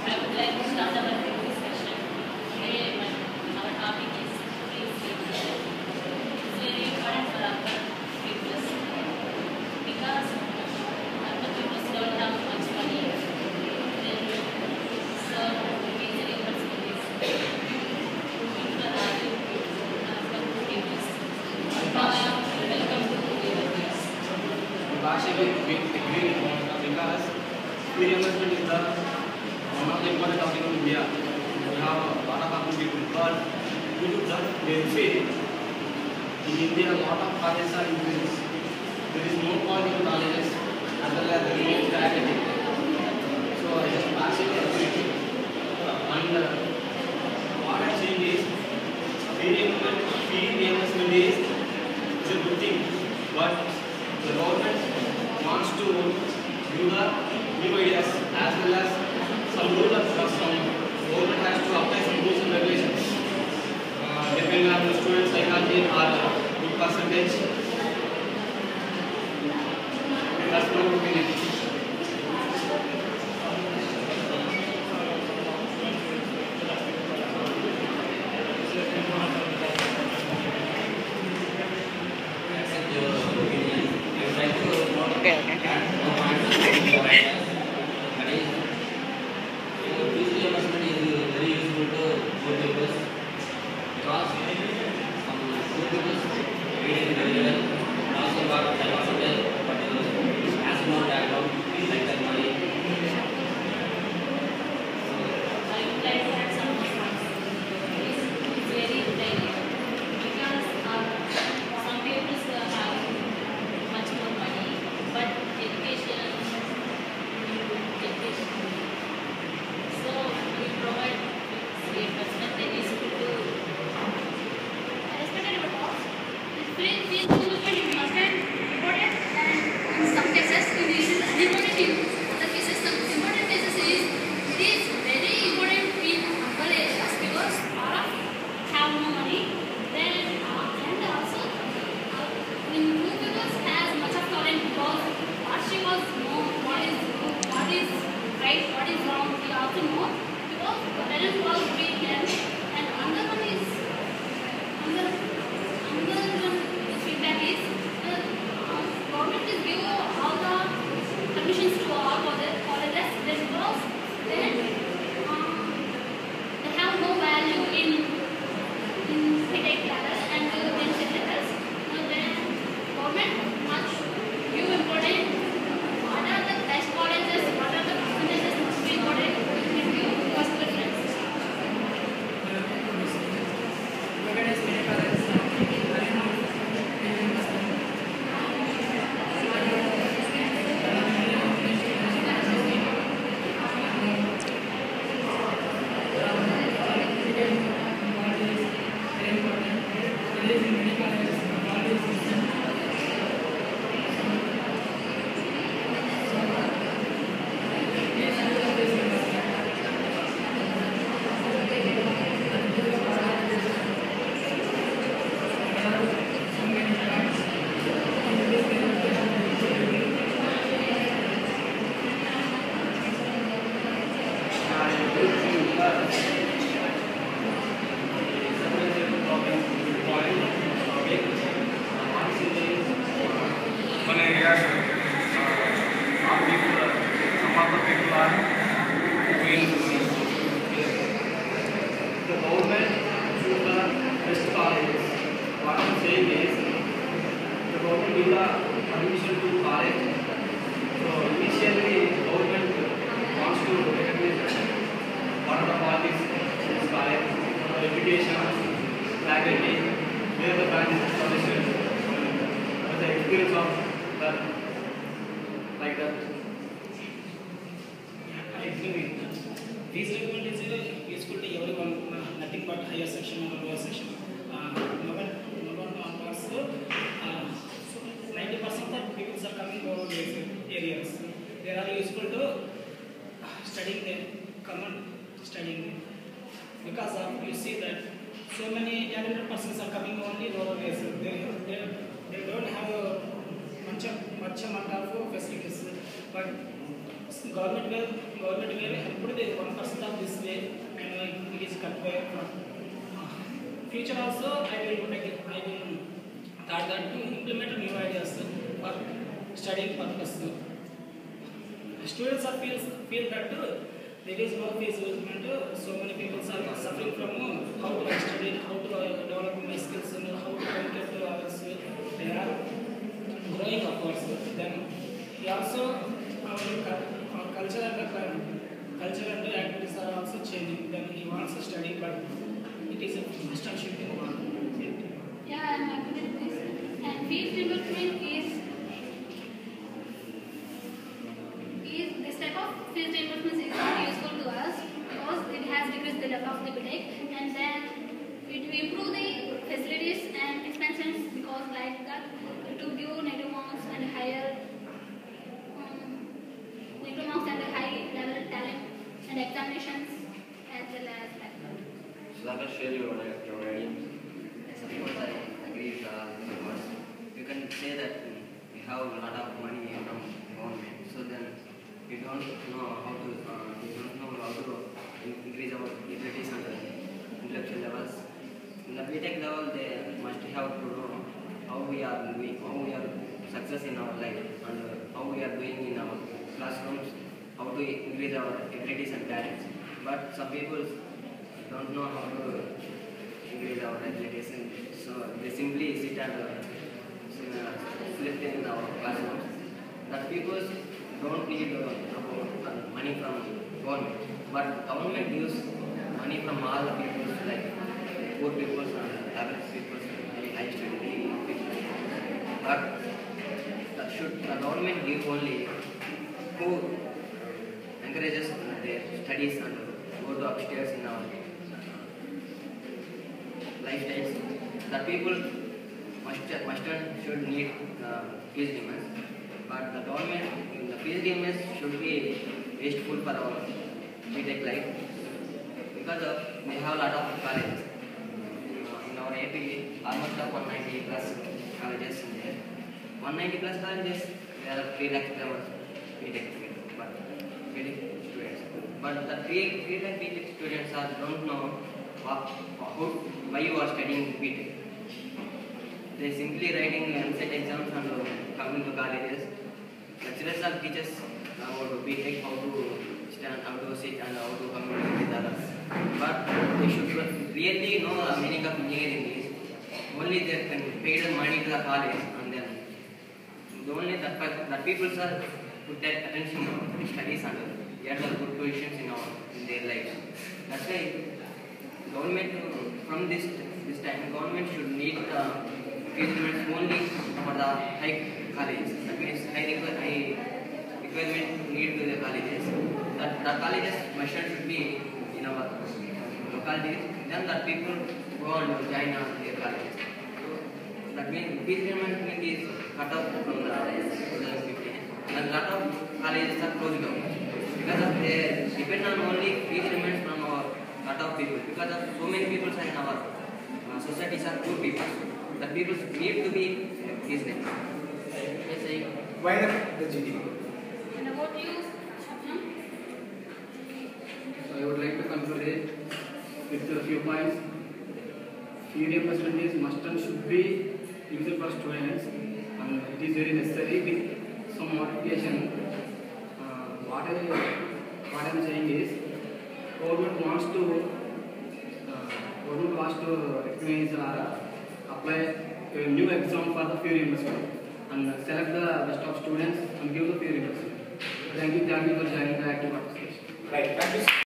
I would like to start our discussion. Today, our topic is free speech. It's very important for our people because other people don't have much money. Then, so easily possibilities. People are for people. Now, welcome to your views. Partially we agree because free investment is the one of the important topic in India. We have a lot of young people, but due to that benefit in India, a lot of colleges are increased. There is no quality in colleges as well as there is no faculty. So I just partially agree. And what I think is free investment is a good thing, but the government wants to give the new ideas as well as some rules and some government has to apply some rules and regulations depending on the student psychology or good percentage. That's my opinion. They don't have much amount of facilities, but government will help the 1% where future also I will thought that to implement new ideas for studying purpose. Students are feel that there is no feasibility. So many people are suffering from how to study, how to develop my skills, and how to communicate to others. They are growing, of course. Then he also our culture and activities are also changing. Then he wants to study, but it is a constant shifting one. Yeah, I am agree with this. And fees reimbursement is this type of fees reimbursement is not useful to us because it has decreased the level of the BTech, and then it will improve the facilities and expansions because like that to give negative marks and higher high level talent and examinations as well as like that. So I can share your ideas. Suppose I agree with the words. You can say that we have a lot of money from government, so then we don't know how to increase our abilities and intellectual levels. In the BTech level, they must have to know how we are doing, how we are success in our life, and how we are doing in our classrooms, how to increase our abilities and talents. But some people don't know how to increase our abilities, so they simply sit and sleep in our classrooms. That people don't need money from government, but government gives money from all the people, like poor people and average people, high study people. But should the government give only who encourages their studies and go to upstairs in our lifestyles? The people must and should need fees demands, but the government in the fees demands should be wasteful for our BTech life because we have a lot of colleges. In our AP, almost 190 plus colleges in there. 190 plus colleges, there are 3 lakh BTech students. But the 3 lakh BTech students don't know why you are studying BTech. They simply writing MCET exams and coming to colleges. Lecturers are teachers about BTech, how to stand, how to sit, and how to communicate with others. But they should really know the meaning of engineering is. Only they can pay the money to the college, and then only the people are to take attention to studies and get the good positions in their lives. That's why government from this time government should need the fees limits only for the high colleges. That means high requirement need to the colleges. That the colleges should be in our localities. Then that people go and join their colleges. So that means fees limit is cut off from the 2015. And a lot of colleges are closed down because they depend on only fees limits from our lot of people. Because of so many people in our societies are poor people. The people need to be fees limits. Why the GD? And about you, Shabnam? I would like to conclude it with a few points. Fee reimbursement is must and should be useful for students, and it is very necessary with some modification. What I am saying is, government wants to recognize or apply a new exam for the fee reimbursement and select the best of students and give the fee reimbursement. Thank you for joining the active participation. Right. Thank you.